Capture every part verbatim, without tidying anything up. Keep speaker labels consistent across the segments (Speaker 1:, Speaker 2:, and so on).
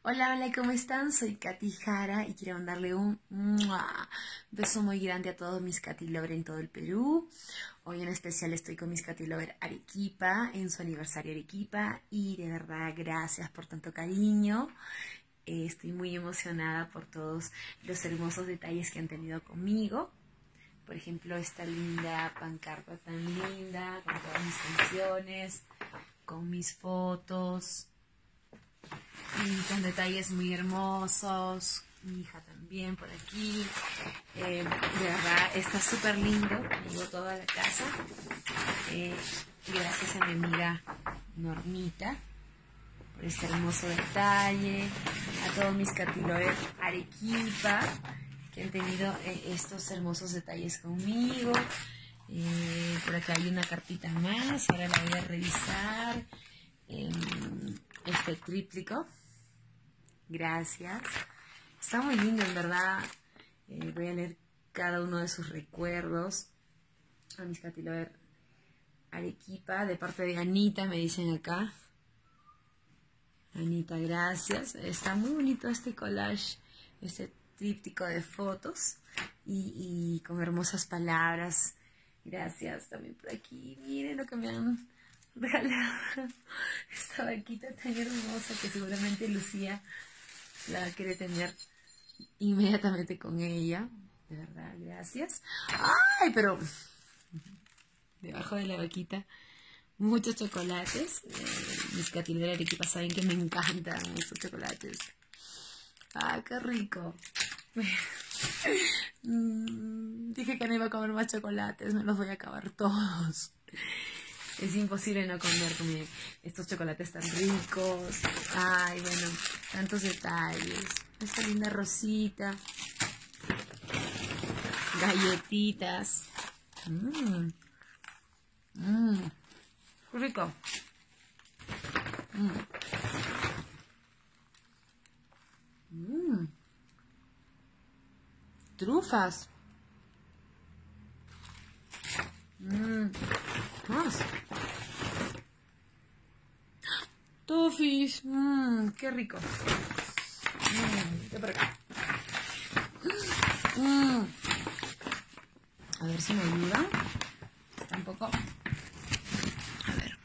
Speaker 1: Hola, hola, ¿cómo están? Soy Katy Jara y quiero mandarle un ¡mua! Beso muy grande a todos mis Katy Lover en todo el Perú. Hoy en especial estoy con mis Katy Lover Arequipa, en su aniversario Arequipa, y de verdad gracias por tanto cariño. Eh, estoy muy emocionada por todos los hermosos detalles que han tenido conmigo. Por ejemplo, esta linda pancarta tan linda, con todas mis canciones, con mis fotos y con detalles muy hermosos. Mi hija también por aquí. Eh, de verdad, está súper lindo. Me llegó toda la casa. Eh, gracias a mi amiga Normita por este hermoso detalle. A todos mis Katy Lover Arequipa que han tenido eh, estos hermosos detalles conmigo. Eh, por acá hay una cartita más. Ahora la voy a revisar. Eh, este tríplico. Gracias. Está muy lindo, en verdad. Eh, voy a leer cada uno de sus recuerdos. A mis Katy Lover Arequipa, de parte de Anita, me dicen acá. Anita, gracias. Está muy bonito este collage, este tríptico de fotos y, y con hermosas palabras. Gracias también por aquí. Miren lo que me han regalado. Esta vaquita tan hermosa que seguramente Lucía la va a querer tener inmediatamente con ella. De verdad, gracias. ¡Ay, pero! Debajo de la vaquita muchos chocolates. Eh, mis Katy Lover Arequipa saben que me encantan estos chocolates. ¡Ay, qué rico! mm, dije que no iba a comer más chocolates, me los voy a acabar todos. Es imposible no comer estos chocolates tan ricos. Ay, bueno, tantos detalles. Esta linda rosita. Galletitas. Mmm. Mmm. Qué rico. Mmm. Mmm. Trufas. Mmm. Más. Toffees. Mmm. Qué rico. Mmm. ¿Qué por acá? Mmm. A ver si me ayuda. Tampoco. A ver.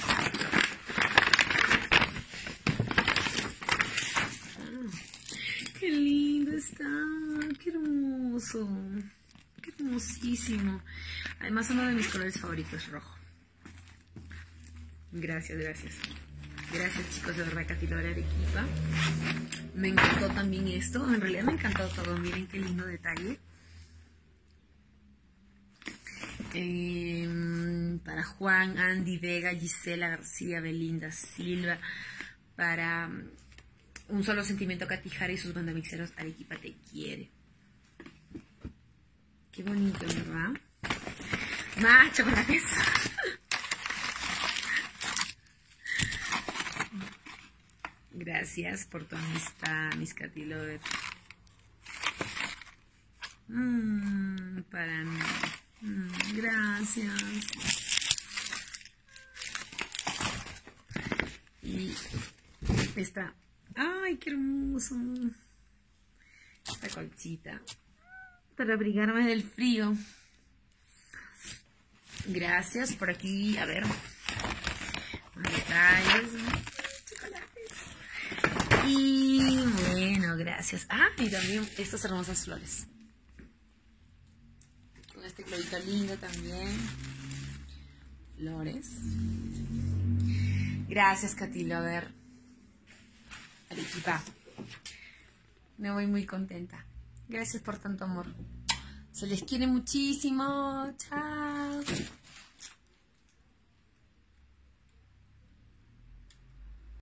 Speaker 1: Ah, qué lindo está. Qué hermoso. Qué hermosísimo. Además, uno de mis colores favoritos es rojo. Gracias, gracias. Gracias, chicos, de verdad, Katy Lover Arequipa. Me encantó también esto. En realidad me encantó todo. Miren qué lindo detalle. Eh, para Juan, Andy, Vega, Gisela, García, Belinda, Silva. Para um, Un Solo Sentimiento, Katy Jara y sus bandamixeros, Arequipa te quiere. Qué bonito, ¿verdad? Más chocolates. Gracias por tu amistad, mis Katy Lover. Mm, para mí. Mm, gracias. Y esta. ¡Ay, qué hermoso! Esta colchita. Para abrigarme del frío. Gracias por aquí. A ver. Más detalles. Y bueno, gracias. Ah, y también estas hermosas flores. Con este globito lindo también. Flores. Gracias, Katy Lover Arequipa. Me voy muy contenta. Gracias por tanto amor. Se les quiere muchísimo. Chao.